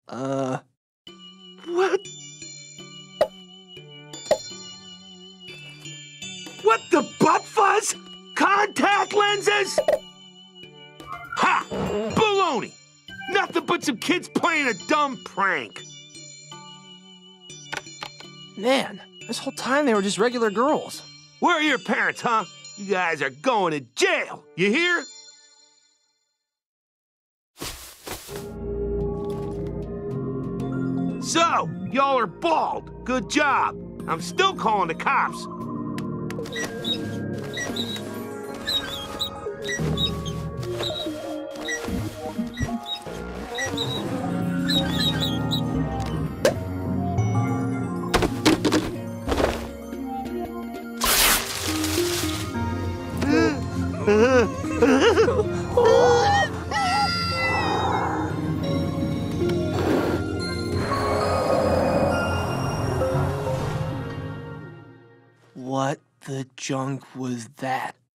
What? What the butt fuzz? Contact lenses? Ha! Baloney! Nothing but some kids playing a dumb prank. Man, this whole time they were just regular girls. Where are your parents, huh? You guys are going to jail. You hear? So, y'all are bald. Good job. I'm still calling the cops. What the junk was that?